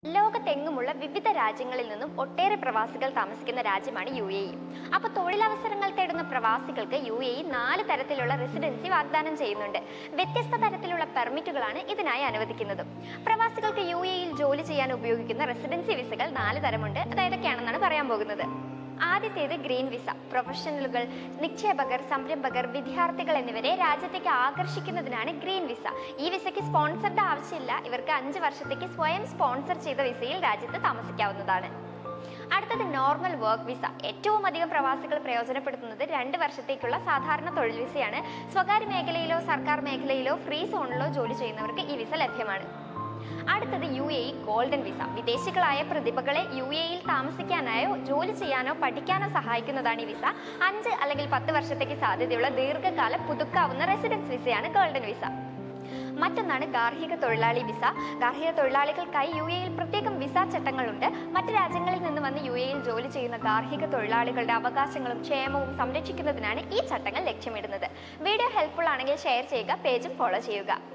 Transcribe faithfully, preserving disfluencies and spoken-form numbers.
ലോകത്തെങ്ങുമുള്ള വിവിധ രാജ്യങ്ങളിൽ നിന്നും ഒട്ടേറെ പ്രവാസികൾ താമസിക്കുന്ന രാജ്യമാണ് യു എ ഇ. അപ്പോൾ തൊഴിലവസരങ്ങൾ തേടുന്ന പ്രവാസികൾക്ക് യു എ ഇ നാല് തരത്തിലുള്ള റെസിഡൻസി വാഗ്ദാനം ചെയ്യുന്നുണ്ട്. വ്യത്യസ്ത തരത്തിലുള്ള പെർമിറ്റുകളാണ് ഇതിനായി അനുവദിക്കുന്നത്. പ്രവാസികൾക്ക് യു എ ഇയിൽ ജോലി ചെയ്യാൻ ഉപയോഗിക്കുന്ന റെസിഡൻസി വിസകൾ നാല് തരമുണ്ട്. അത് ഏതൊക്കെയാണെന്നാണ് പറയാൻ പോകുന്നത്. ആദ്യത്തേത് ഗ്രീൻ വിസ. പ്രൊഫഷണലുകൾ, നിക്ഷേപകർ, സംരംഭകർ, വിദ്യാർത്ഥികൾ എന്നിവരെ രാജ്യത്തേക്ക് ആകർഷിക്കുന്നതിനാണ് ഗ്രീൻ വിസ. ഈ വിസയ്ക്ക് സ്പോൺസറുടെ ആവശ്യമില്ല. ഇവർക്ക് അഞ്ച് വർഷത്തേക്ക് സ്വയം സ്പോൺസർ ചെയ്ത വിസയിൽ രാജ്യത്ത് താമസിക്കാവുന്നതാണ്. അടുത്തത് നോർമൽ വർക്ക് വിസ. ഏറ്റവും അധികം പ്രവാസികൾ പ്രയോജനപ്പെടുത്തുന്നത് രണ്ട് വർഷത്തേക്കുള്ള സാധാരണ തൊഴിൽ വിസയാണ്. സ്വകാര്യ മേഖലയിലോ സർക്കാർ മേഖലയിലോ ഫ്രീ സോണിലോ ജോലി ചെയ്യുന്നവർക്ക് ഈ വിസ ലഭ്യമാണ്. അടുത്തത് U A E golden visa. വിദേശികളായ പ്രതിഭകളെ യു എ ഇയിൽ താമസിക്കാനായോ ജോലി ചെയ്യാനോ പഠിക്കാനോ സഹായിക്കുന്നതാണ് ഈ വിസ. അഞ്ച് അല്ലെങ്കിൽ പത്ത് വർഷത്തേക്ക് സാധ്യതയുള്ള ദീർഘകാല പുതുക്കാവുന്ന റെസിഡൻസ് വിസയാണ് ഗോൾഡൻ വിസ. മറ്റൊന്നാണ് ഗാർഹിക തൊഴിലാളി വിസ. ഗാർഹിക തൊഴിലാളികൾക്കായി യു എ ഇയിൽ പ്രത്യേകം വിസ ചട്ടങ്ങളുണ്ട്. മറ്റ് രാജ്യങ്ങളിൽ നിന്ന് വന്ന് യു എ ഇയിൽ ജോലി ചെയ്യുന്ന ഗാർഹിക തൊഴിലാളികളുടെ അവകാശങ്ങളും ക്ഷേമവും സംരക്ഷിക്കുന്നതിനാണ് ഈ ചട്ടങ്ങൾ ലക്ഷ്യമിടുന്നത്. വീഡിയോ ഹെൽപ്ഫുൾ ആണെങ്കിൽ ഷെയർ ചെയ്യുക, പേജും ഫോളോ ചെയ്യുക.